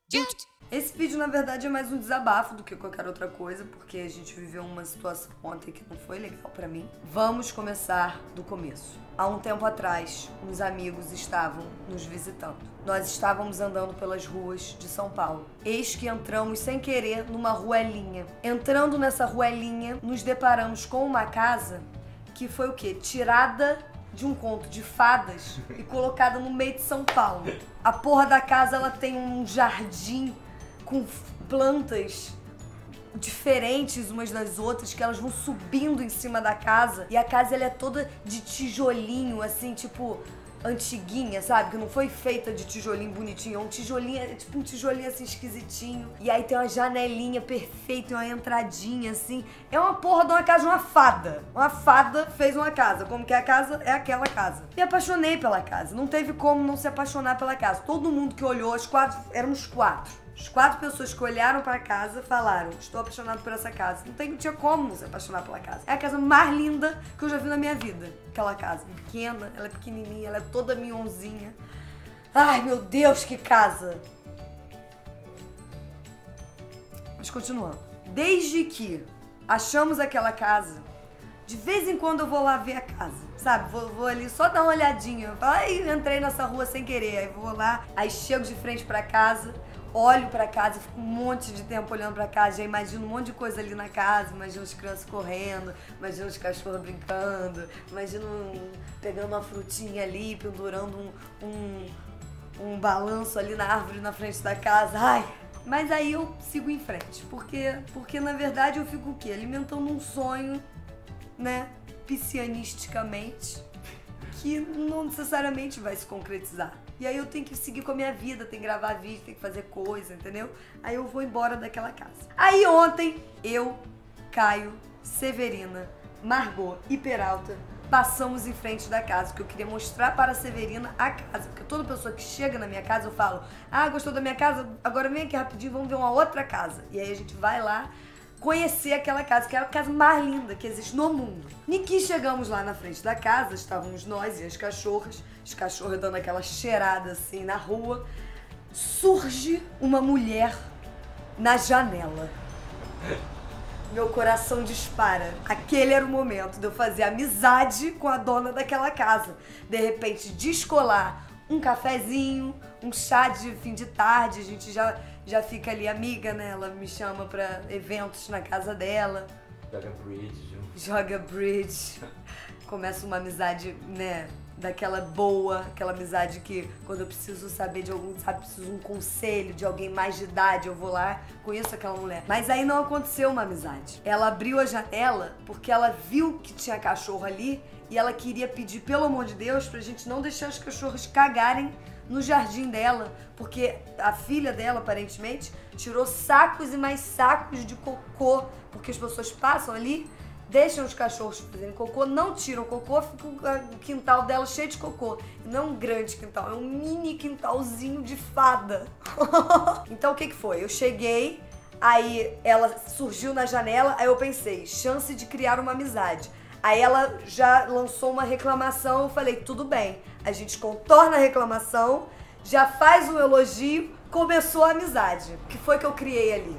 Esse vídeo, na verdade, é mais um desabafo do que qualquer outra coisa, porque a gente viveu uma situação ontem que não foi legal pra mim. Vamos começar do começo. Há um tempo atrás, uns amigos estavam nos visitando. Nós estávamos andando pelas ruas de São Paulo. Eis que entramos sem querer numa ruelinha. Entrando nessa ruelinha, nos deparamos com uma casa que foi o quê? Tirada de um conto de fadas e colocada no meio de São Paulo. A porra da casa, ela tem um jardim com plantas diferentes umas das outras, que elas vão subindo em cima da casa. E a casa, ela é toda de tijolinho, assim, tipo, antiguinha, sabe? Que não foi feita de tijolinho bonitinho, é um tijolinho, é tipo um tijolinho assim esquisitinho. E aí tem uma janelinha perfeita, uma entradinha assim. É uma porra de uma casa de uma fada. Uma fada fez uma casa. Como que é a casa? É aquela casa. Me apaixonei pela casa. Não teve como não se apaixonar pela casa. Todo mundo que olhou, éramos quatro. As 4 pessoas que olharam pra casa falaram: estou apaixonado por essa casa. Não tinha como se apaixonar pela casa. É a casa mais linda que eu já vi na minha vida. Aquela casa. Pequena, ela é pequenininha, ela é toda minhonzinha. Ai, meu Deus, que casa! Mas continuando. Desde que achamos aquela casa, de vez em quando eu vou lá ver a casa, sabe? Vou ali só dar uma olhadinha. Ai, entrei nessa rua sem querer. Aí vou lá, aí chego de frente pra casa, olho pra casa, fico um monte de tempo olhando pra casa, já imagino um monte de coisa ali na casa, imagino as crianças correndo, imagino os cachorros brincando, imagino pegando uma frutinha ali, pendurando um balanço ali na árvore na frente da casa. Ai! Mas aí eu sigo em frente, porque na verdade eu fico o quê? Alimentando um sonho, né, piscianisticamente, que não necessariamente vai se concretizar. E aí eu tenho que seguir com a minha vida, tenho que gravar vídeo, tenho que fazer coisa, entendeu? Aí eu vou embora daquela casa. Aí ontem, eu, Caio, Severina, Margot e Peralta passamos em frente da casa, porque eu queria mostrar para a Severina a casa. Porque toda pessoa que chega na minha casa, eu falo: ah, gostou da minha casa? Agora vem aqui rapidinho, vamos ver uma outra casa. E aí a gente vai lá conhecer aquela casa, que é a casa mais linda que existe no mundo. E que chegamos lá na frente da casa, estávamos nós e as cachorras dando aquela cheirada assim na rua. Surge uma mulher na janela. Meu coração dispara. Aquele era o momento de eu fazer amizade com a dona daquela casa. De repente, descolar um cafezinho, um chá de fim de tarde, a gente já fica ali amiga, né? Ela me chama pra eventos na casa dela. Joga bridge. Joga bridge. Começa uma amizade, né? Daquela boa, aquela amizade que quando eu preciso saber de algum, sabe, preciso de um conselho de alguém mais de idade, eu vou lá, conheço aquela mulher. Mas aí não aconteceu uma amizade. Ela abriu a janela porque ela viu que tinha cachorro ali e ela queria pedir, pelo amor de Deus, pra gente não deixar os cachorros cagarem no jardim dela, porque a filha dela, aparentemente, tirou sacos e mais sacos de cocô, porque as pessoas passam ali, deixam os cachorros fazerem cocô, não tiram cocô, fica o quintal dela cheio de cocô. Não é um grande quintal, é um mini quintalzinho de fada. Então o que foi? Eu cheguei, aí ela surgiu na janela, aí eu pensei, chance de criar uma amizade. Aí ela já lançou uma reclamação, eu falei, tudo bem. A gente contorna a reclamação, já faz um elogio, começou a amizade. O que foi que eu criei ali?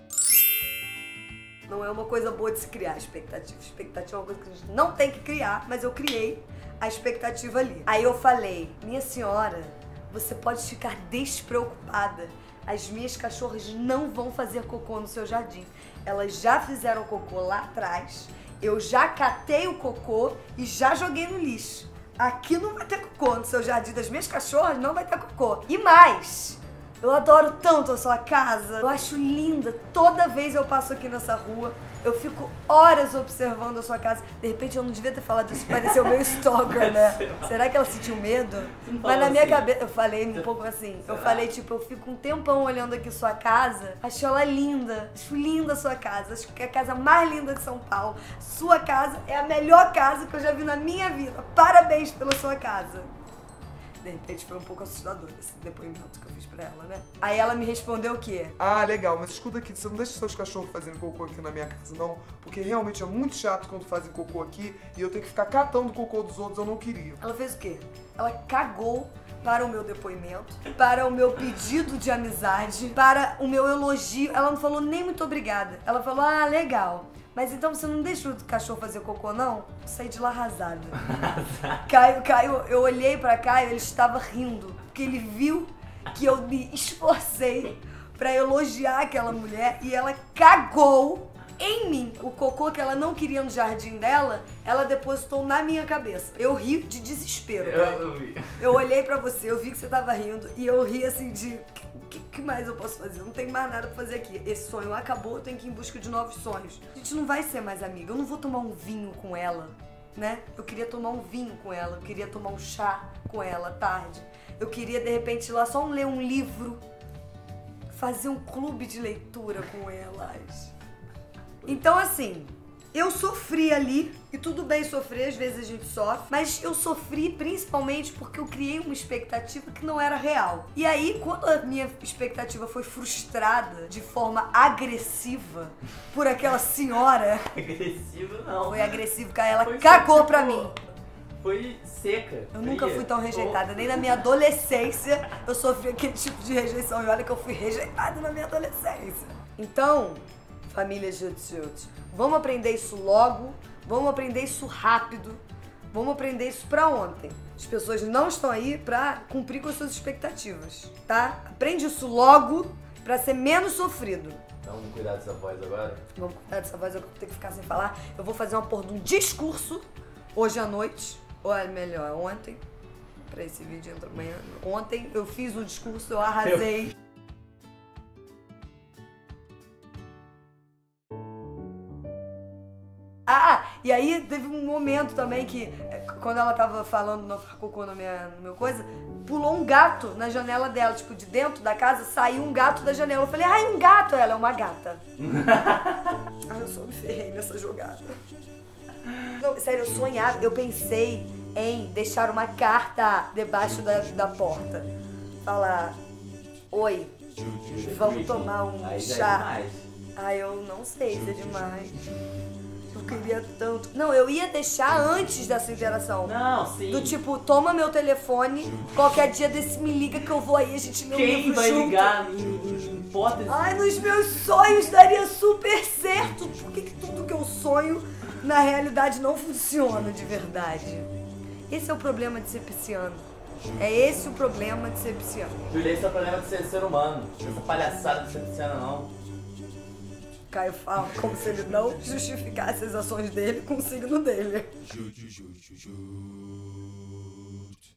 Não é uma coisa boa de se criar expectativa. Expectativa é uma coisa que a gente não tem que criar, mas eu criei a expectativa ali. Aí eu falei, minha senhora, você pode ficar despreocupada. As minhas cachorras não vão fazer cocô no seu jardim. Elas já fizeram cocô lá atrás. Eu já catei o cocô e já joguei no lixo. Aqui não vai ter cocô no seu jardim das minhas cachorras, não vai ter cocô. E mais, eu adoro tanto a sua casa, eu acho linda. Toda vez eu passo aqui nessa rua, eu fico horas observando a sua casa. De repente eu não devia ter falado isso, pareceu meio stalker, né? Será que ela sentiu medo? Mas na minha cabeça, eu falei um pouco assim, eu falei tipo, eu fico um tempão olhando aqui sua casa, acho ela linda, acho linda a sua casa, acho que é a casa mais linda de São Paulo. Sua casa é a melhor casa que eu já vi na minha vida. Parabéns pela sua casa. De repente foi um pouco assustador esse depoimento que eu fiz pra ela, né? Aí ela me respondeu o quê? Ah, legal, mas escuta aqui, você não deixa seus cachorros fazendo cocô aqui na minha casa, não? Porque realmente é muito chato quando fazem cocô aqui e eu tenho que ficar catando o cocô dos outros, eu não queria. Ela fez o quê? Ela cagou para o meu depoimento, para o meu pedido de amizade, para o meu elogio. Ela não falou nem muito obrigada. Ela falou, ah, legal. Mas então você não deixa o cachorro fazer cocô, não? Eu saí de lá arrasada. Caio, eu olhei pra Caio, ele estava rindo. Porque ele viu que eu me esforcei pra elogiar aquela mulher e ela cagou em mim. O cocô que ela não queria no jardim dela, ela depositou na minha cabeça. Eu ri de desespero. Eu vi. Eu olhei pra você, eu vi que você tava rindo e eu ri assim de... O que mais eu posso fazer? Eu não tenho mais nada pra fazer aqui. Esse sonho acabou, eu tenho que ir em busca de novos sonhos. A gente não vai ser mais amiga. Eu não vou tomar um vinho com ela, né? Eu queria tomar um vinho com ela, eu queria tomar um chá com ela à tarde. Eu queria, de repente, ir lá só ler um livro, fazer um clube de leitura com elas. Então, assim, eu sofri ali, e tudo bem sofrer, às vezes a gente sofre, mas eu sofri principalmente porque eu criei uma expectativa que não era real. E aí, quando a minha expectativa foi frustrada de forma agressiva por aquela senhora... Agressivo não. Foi agressivo, porque ela Foi cagou seca, pra pô. mim. Foi seca. Eu nunca fui tão rejeitada, nem na minha adolescência eu sofri aquele tipo de rejeição. E olha que eu fui rejeitada na minha adolescência. Então, família Jutsu, vamos aprender isso logo, vamos aprender isso rápido, vamos aprender isso pra ontem. As pessoas não estão aí pra cumprir com as suas expectativas, tá? Aprende isso logo pra ser menos sofrido. Então vamos cuidar dessa voz agora? Vamos cuidar dessa voz, eu vou ter que ficar sem falar. Eu vou fazer uma porra de um discurso hoje à noite. Ou é melhor, ontem, pra esse vídeo entra amanhã. Ontem eu fiz um discurso, eu arrasei. Ah, e aí teve um momento também que, quando ela tava falando no cocô no meu coisa, pulou um gato na janela dela, tipo, de dentro da casa, saiu um gato da janela. Eu falei, ai, um gato! Ela é uma gata. Ai, eu só me ferrei nessa jogada. Não, sério, eu sonhava, eu pensei em deixar uma carta debaixo da porta. Falar, oi, vamos tomar um Aí já é chá. demais. Ai, eu não sei se é demais. Eu queria tanto. Não, eu ia deixar antes dessa interação. Não, sim. Do tipo, toma meu telefone, qualquer dia desse me liga que eu vou aí, a gente lê um Quem livro vai junto. ligar em hipótese? Ai, nos meus sonhos daria super certo. Por que tudo que eu sonho, na realidade, não funciona de verdade? Esse é o problema de ser pisciano. É esse o problema de ser pisciano. Julia, esse é o problema de ser humano. Essa palhaçada de ser pisciano não. Caio fala como se ele não justificasse as ações dele com o signo dele.